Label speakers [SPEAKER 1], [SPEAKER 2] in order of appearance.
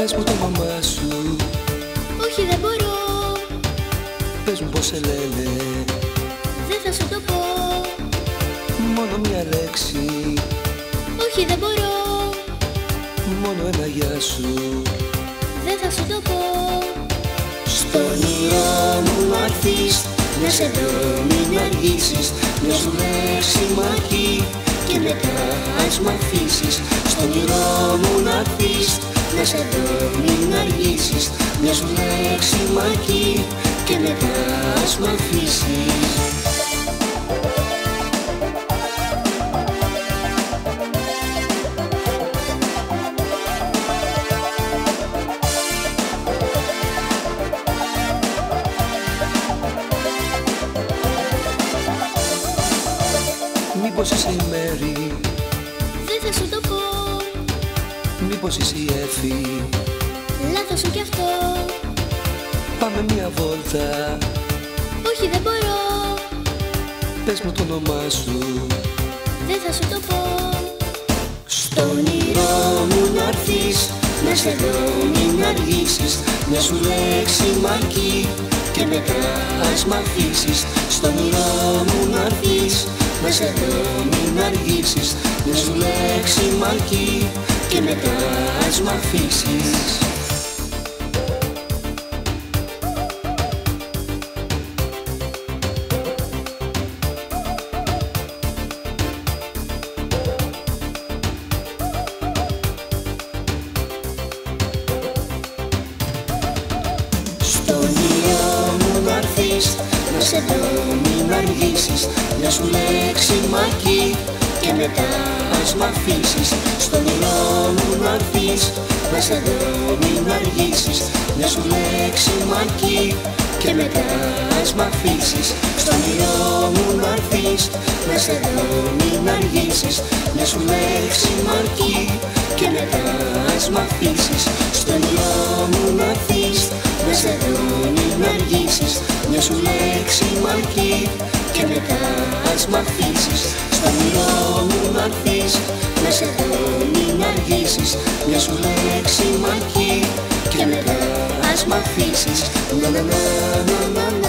[SPEAKER 1] Πες μου το όνομά σου.
[SPEAKER 2] Όχι, δεν μπορώ.
[SPEAKER 1] Πες μου πως σε λένε.
[SPEAKER 2] Δεν θα σου το πω.
[SPEAKER 1] Μόνο μια λέξη.
[SPEAKER 2] Όχι, δεν μπορώ.
[SPEAKER 1] Μόνο ένα γεια σου.
[SPEAKER 2] Δεν θα σου το πω.
[SPEAKER 1] Στον όνειρό μου να'ρθείς, να σε δω μην αργήσεις. Μια σου λέξη μαχή και μετά ας μ' αφήσεις. Στον όνειρό μου να'ρθείς, να σε δω μην αργήσεις. Μια σου λέξη μαχή και μετά ας μ' αφήσεις. Μήπως είσαι η Μέρη,
[SPEAKER 2] Δεν θα σου το πω.
[SPEAKER 1] μήπως είσαι η Εφη.
[SPEAKER 2] Λάθος σου κι αυτό.
[SPEAKER 1] Πάμε μια βόλτα.
[SPEAKER 2] Όχι, δεν μπορώ.
[SPEAKER 1] Πες μου το όνομά σου.
[SPEAKER 2] Δεν θα σου το πω.
[SPEAKER 1] Στον όνειρό μου να'ρθείς, να σε δω μην αργήσεις. Μια σου λέξη μαχή και μετά ας μ' αφήσεις. Στον όνειρό μου να'ρθείς, να σε δω μην αργήσεις. Μια σου λέξη μαχή και μετά ας μ' αφήσεις. Στον όνειρό μου να'ρθείς, να σε δω μην αργήσεις. Μια σου λέξη μαχή και μετά ας μ' αφήσεις. Στον όνειρό μου να'ρθείς, να σε δω μην αργήσεις. Μια σου λέξη μαχή και μετά ας μ' αφήσεις. Στον όνειρό μου να'ρθείς, να σε δω μην αργήσεις. Μια σου λέξη μαχή και μετά ας μ' αφήσεις. Στον όνειρό μου να'ρθείς, να σε δω μην αργήσεις. Μια σου λέξη μαχή και μετά ας μ' αφήσεις. Στον όνειρό μου να'ρθείς, να σε δω μην αργήσεις. Μια σου λέξη μαχή και μετά ας μ' αφήσεις. Να να να να να.